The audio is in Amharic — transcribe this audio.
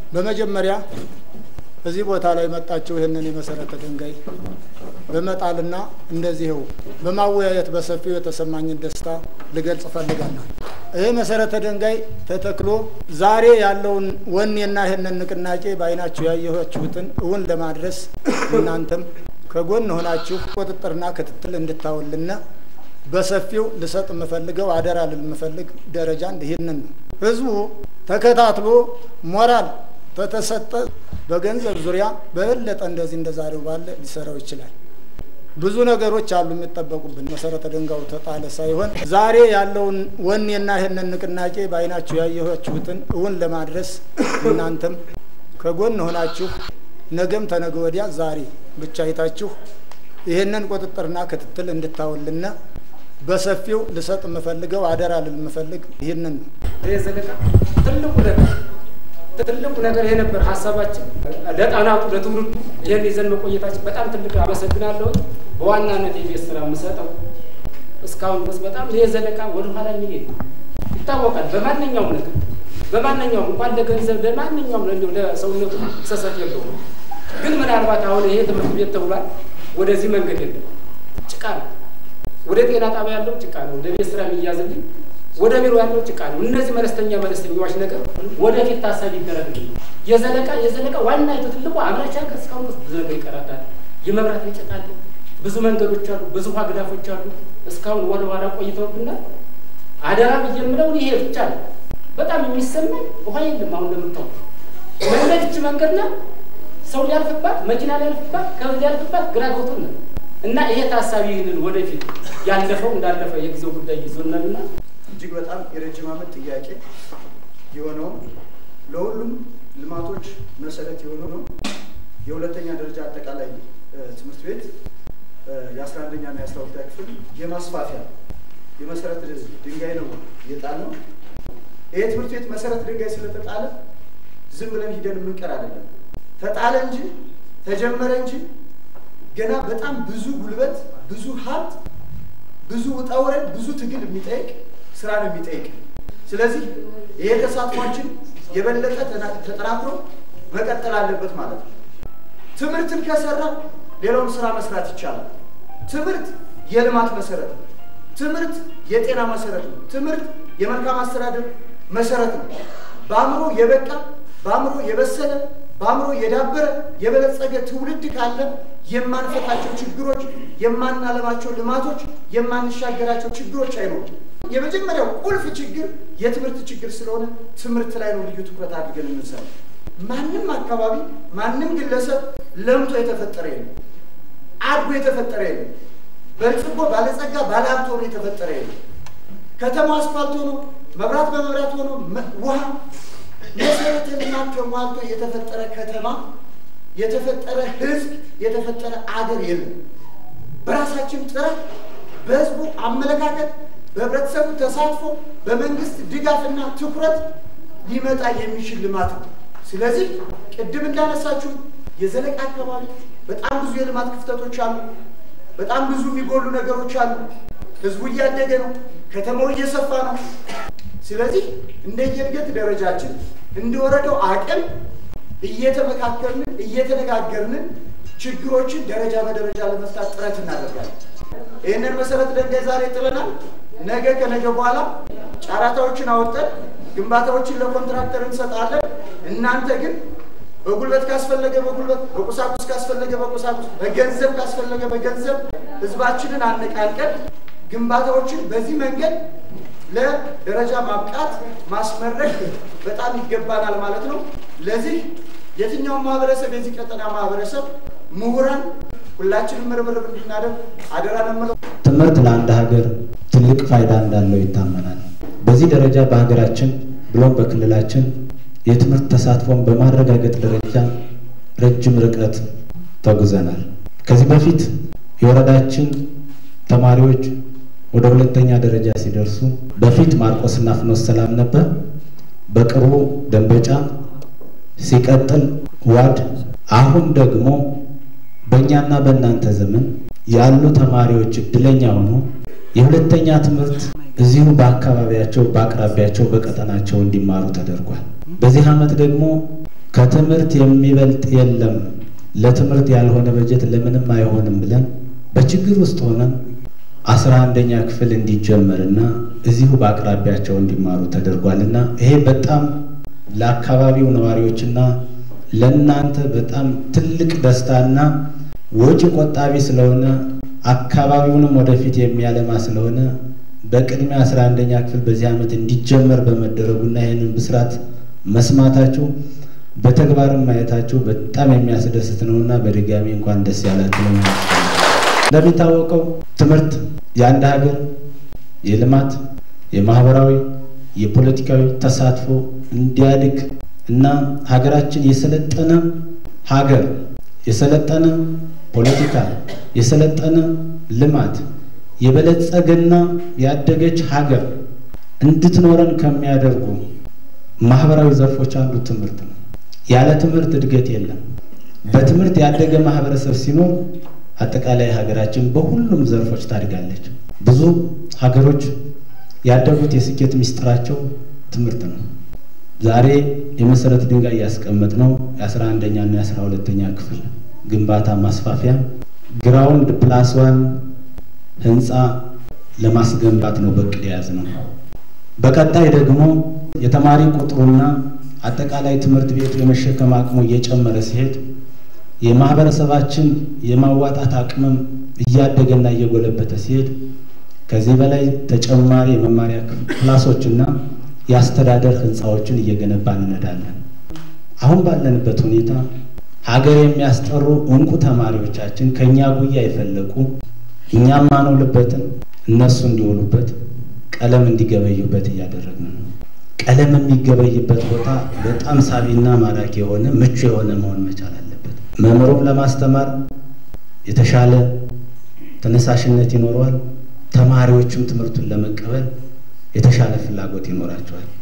በመጀመሪያ እዚህ ቦታ ላይ መጣችሁ ይሄንን የመሰረተ ድንጋይ በመጣልና እንደዚህው በማወያየት በሰፊው የተሰማኝን ደስታ ልገልጽ ፈልጋለሁ። ይሄ መሰረተ ድንጋይ ተተክሎ ዛሬ ያለውን ወኔና ይሄንን ንቅናቄ ባይናችሁ ያያችሁትን እውን ለማድረስ እናንተም ከጎን ሆናችሁ ቁጥጥርና ክትትል እንድታውልና በሰፊው ልሰጥ መፈልገው አደራ ልምፈልግ ደረጃ ይሄንን ህዝቡ ተከታትሎ ሞራል ተተሰጠ በገንዘብ ዙሪያ በበለጠ እንደዚህ እንደዛሬው ባለ ሊሰራው ይችላል። ብዙ ነገሮች አሉ የሚጠበቁብን። መሰረተ ድንጋዩ ተጣለ ሳይሆን ዛሬ ያለውን ወኔና ይሄንን ንቅናቄ ባይናችሁ ያያችሁትን እውን ለማድረስ እናንተም ከጎን ሆናችሁ ነገም ተነገ ወዲያ ዛሬ ብቻ አይታችሁ ይሄንን ቁጥጥርና ክትትል እንድታውልና በሰፊው ልሰጥ መፈልገው አደራ ልምፈልግ ይሄንን የዘለቀ ትልቁ ነገር የነበር ሐሳባችን ለጣናቱ ለትውልዱ ይሄን ይዘን መቆየታችን በጣም ትልቅ አመሰግናለሁ። በዋናነት የቤስራ መሰጠው እስካሁን ድረስ በጣም የዘለቀ ወደ ኋላ የሚሄድ ይታወቃል። በማንኛውም እንኳን ለገንዘብ ለማንኛውም ለሰውነቱ ሰሰት የለውም። ግን ምናልባት አሁን ይሄ ትምህርት ቤት ተብሏል። ወደዚህ መንገድ የለም፣ ጭቃ ነው። ወደ ጤና ጣቢያ ያለው ጭቃ ነው። ወደ ቤስራ የሚያዝልኝ ወደ ቢሮ ያለው ጭቃ ነው። እነዚህ መለስተኛዎች ነገር ወደፊት ታሳቢ ይደረግልኝ። የዘለቀ ዋና ትልቁ አምራች ሀገር እስካሁን ብዙ ነገር ይቀራታል። የመብራት ይጨቃል፣ ብዙ መንገዶች አሉ፣ ብዙ ሀገራፎች አሉ። እስካሁን ወደ ኋላ ቆይተውብናል። አደራ ብየምለው ይሄ ብቻ ነው። በጣም የሚሰማኝ ውሃ የለም። አሁን እንደምታውቁ መንገድና ሰው ሊያልፍባት መኪና ሊያልፍባት ከብት ሊያልፍባት ግራ ገብቶናል። እና ይሄ ታሳቢ ይህንን ወደፊት ያለፈው እንዳለፈ የጊዜው ጉዳይ ይዞናልና እጅግ በጣም የረጅም ዓመት ጥያቄ የሆነው ለሁሉም ልማቶች መሰረት የሆነው የሁለተኛ ደረጃ አጠቃላይ ትምህርት ቤት የ11ኛ እና የ12ኛ ክፍል የማስፋፊያ የመሰረት ድንጋይ ነው የጣልነው። ይሄ ትምህርት ቤት መሰረት ድንጋይ ስለተጣለ ዝም ብለን ሂደን የምንቀር አይደለም። ተጣለ እንጂ ተጀመረ እንጂ ገና በጣም ብዙ ጉልበት፣ ብዙ ሀብት፣ ብዙ ውጣ ውረድ፣ ብዙ ትግል የሚጠይቅ ስራ ነው የሚጠይቅ። ስለዚህ ይሄ ተሳትፏችን የበለጠ ተጠናክሮ መቀጠል አለበት ማለት ነው። ትምህርትን ከሰራ ሌላውን ስራ መስራት ይቻላል። ትምህርት የልማት መሰረት ነው። ትምህርት የጤና መሰረት ነው። ትምህርት የመልካም አስተዳደር መሰረት ነው። በአእምሮ የበቃ በአእምሮ የበሰለ በአእምሮ የዳበረ የበለጸገ ትውልድ ካለ የማንፈታቸው ችግሮች፣ የማናለማቸው ልማቶች፣ የማንሻገራቸው ችግሮች አይኖሩም። የመጀመሪያው ቁልፍ ችግር የትምህርት ችግር ስለሆነ ትምህርት ላይ ነው ልዩ ትኩረት አድርገን እንሰራው። ማንም አካባቢ ማንም ግለሰብ ለምቶ የተፈጠረ የለም፣ አድጎ የተፈጠረ የለም፣ በልጽጎ ባለጸጋ ባለሀብት ሆኖ የተፈጠረ የለም። ከተማው አስፋልት ሆኖ መብራት በመብራት ሆኖ ውሃ መሰረተ ልማት ተሟልቶ የተፈጠረ ከተማ የተፈጠረ ህዝብ የተፈጠረ አገር የለም። በራሳችን ጥረት በህዝቡ አመለካከት በህብረተሰቡ ተሳትፎ በመንግስት ድጋፍና ትኩረት ሊመጣ የሚችል ልማት ነው። ስለዚህ ቅድም እንዳነሳችሁ የዘለቀ አካባቢ በጣም ብዙ የልማት ክፍተቶች አሉ። በጣም ብዙ የሚጎሉ ነገሮች አሉ። ህዝቡ እያደገ ነው፣ ከተማው እየሰፋ ነው። ስለዚህ እንደየእድገት ደረጃችን እንደወረደው አቅም እየተመካከርን እየተነጋገርን ችግሮችን ደረጃ በደረጃ ለመፍታት ጥረት እናደርጋለን። ይህንን መሰረት ድንጋይ ዛሬ ጥለናል። ነገ ከነገ በኋላ ጫራታዎችን አወጣን ግንባታዎችን ለኮንትራክተር እንሰጣለን። እናንተ ግን በጉልበት ካስፈለገ በጉልበት፣ በቁሳቁስ ካስፈለገ በቁሳቁስ፣ በገንዘብ ካስፈለገ በገንዘብ ህዝባችንን አነቃንቀን ግንባታዎችን በዚህ መንገድ ለደረጃ ማብቃት ማስመረቅ በጣም ይገባናል ማለት ነው። ለዚህ የትኛው ማህበረሰብ የዚህ ቀጠና ማህበረሰብ ምሁራን ሁላችንም ርብርብ እንድናደርግ አደራ ነው። ትምህርት ለአንድ ሀገር ትልቅ ፋይዳ እንዳለው ይታመናል። በዚህ ደረጃ በሀገራችን ብሎም በክልላችን የትምህርት ተሳትፎን በማረጋገጥ ደረጃ ረጅም ርቀት ተጉዘናል። ከዚህ በፊት የወረዳችን ተማሪዎች ወደ ሁለተኛ ደረጃ ሲደርሱ በፊት ማርቆስና ፍኖተ ሰላም ነበር፣ በቅርቡ ደንበጫ፣ ሲቀጥል ዋድ፣ አሁን ደግሞ በእኛና በእናንተ ዘመን ያሉ ተማሪዎች እድለኛ ሆኖ የሁለተኛ ትምህርት እዚሁ በአካባቢያቸው በአቅራቢያቸው በቀጠናቸው እንዲማሩ ተደርጓል። በዚህ ዓመት ደግሞ ከትምህርት የሚበልጥ የለም፣ ለትምህርት ያልሆነ በጀት ለምንም አይሆንም ብለን በችግር ውስጥ ሆነን 11ኛ ክፍል እንዲጀመርና እዚሁ በአቅራቢያቸው እንዲማሩ ተደርጓልና ይሄ በጣም ለአካባቢው ነዋሪዎችና ለእናንተ በጣም ትልቅ ደስታና ወጪ ቆጣቢ ስለሆነ አካባቢውንም ወደፊት የሚያለማ ስለሆነ በቅድሚያ 11ኛ ክፍል በዚህ ዓመት እንዲጀመር በመደረጉና ይህንን ብስራት መስማታችሁ በተግባርም ማየታችሁ በጣም የሚያስደስት ነውና በድጋሚ እንኳን ደስ ያላችሁ ለማለት ነው። እንደሚታወቀው ትምህርት የአንድ ሀገር የልማት፣ የማህበራዊ፣ የፖለቲካዊ ተሳትፎ እንዲያድግ እና ሀገራችን የሰለጠነ ሀገር፣ የሰለጠነ ፖለቲካ፣ የሰለጠነ ልማት፣ የበለጸገና ያደገች ሀገር እንድትኖረን ከሚያደርጉ ማህበራዊ ዘርፎች አንዱ ትምህርት ነው። ያለ ትምህርት እድገት የለም። በትምህርት ያደገ ማህበረሰብ ሲኖር አጠቃላይ ሀገራችን በሁሉም ዘርፎች ታድጋለች። ብዙ ሀገሮች ያደጉት የስኬት ምስጢራቸው ትምህርት ነው። ዛሬ የመሰረት ድንጋይ ያስቀመጥነው የ11ኛ እና የ12ኛ ክፍል ግንባታ ማስፋፊያ ግራውንድ +1 ህንፃ ለማስገንባት ነው በቅድ የያዝነው። በቀጣይ ደግሞ የተማሪ ቁጥሩና አጠቃላይ ትምህርት ቤቱ የመሸከም አቅሙ እየጨመረ ሲሄድ የማህበረሰባችን የማዋጣት አቅምም እያደገና እየጎለበተ ሲሄድ ከዚህ በላይ ተጨማሪ የመማሪያ ክላሶችና የአስተዳደር ህንፃዎችን እየገነባን እንሄዳለን። አሁን ባለንበት ሁኔታ ሀገር የሚያስጠሩ እንቁ ተማሪዎቻችን ከኛ ጉያ የፈለቁ እኛም ማኖልበትን እነሱ እንዲውሉበት ቀለም እንዲገበዩበት እያደረግን ነው። ቀለም የሚገበይበት ቦታ በጣም ሳቢና ማራኪ የሆነ ምቹ የሆነ መሆን መቻል አለበት። መምህሩም ለማስተማር የተሻለ ተነሳሽነት ይኖረዋል። ተማሪዎችም ትምህርቱን ለመቀበል የተሻለ ፍላጎት ይኖራቸዋል።